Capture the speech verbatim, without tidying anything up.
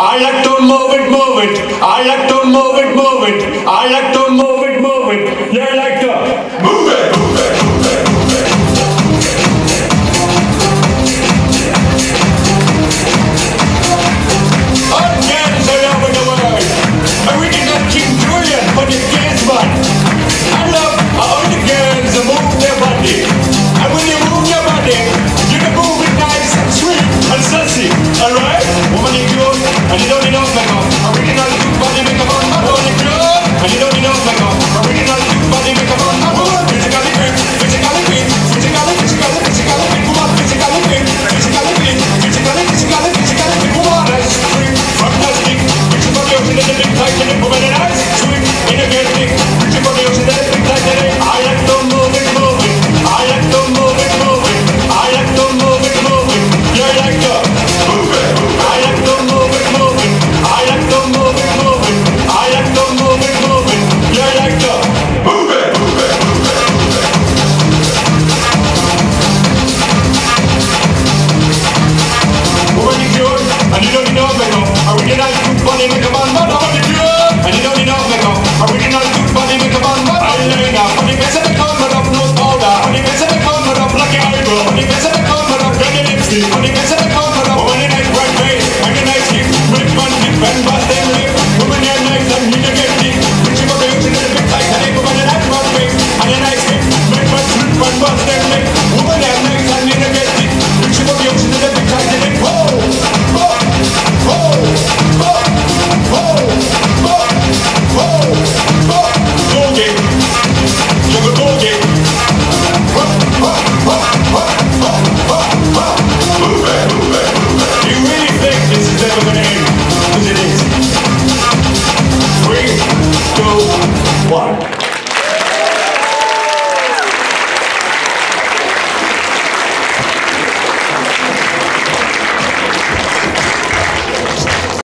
I like to move it, move it. I like to move it, move it. I like to move it, move it. You like to move it, move it, move it, move it. All girls all over the world. Original King Julian for the dance man. I love all the girls who move their body. And when you move your body, you can move it nice and sweet and sassy. Alright? Woman, you good, and you don't need no makeup. Original cute body makeup on my body good, and you don't need no makeup. Original cute body makeup on my body. Physically fit, physically fit, physically, physically, physically fit. Woman, physically fit, physically fit, physically, physically, physically fit. Woman, that's sweet, fantastic. Reaching for the ocean, the big tight, and woman, and eyes sweet, energetic. Reaching for the ocean, the big tight, and I like to move it, move it. I like to move it, move it. I like to move it, move it. You like to move it, move it. I like to move it, move it. I like to move it, move it. I like to move it, move it. You like to move it, move it, move it, move it. Woman, you cute, and you don't need no makeup. Original cute body makeup on man. Woman, you cute, and you don't need no makeup. Original cute body makeup on man. Eyeliner, on the face of the color of nose powder, on the face of the color of black eyebrow, on the face of the color of red lipstick, on the face of the color of woman, you nice bright face, and you nice hip, with one tip and bust them lip. Woman, you nice and you get thick. Reaching for the ocean in the big tight, and you woman, you nice broad face, and you nice hip, with one tip and bust them lip. Woman, you nice and you get thick. Reaching for the ocean in the big tight, and you whoa, whoa, whoa, whoa, whoa, whoa, whoa, whoa, go get, you go go get. Whoa, whoa, whoa, whoa, whoa, whoa, whoa. Move it, move it, move it. You really think this is ever gonna end? Because it is. Three, two, one.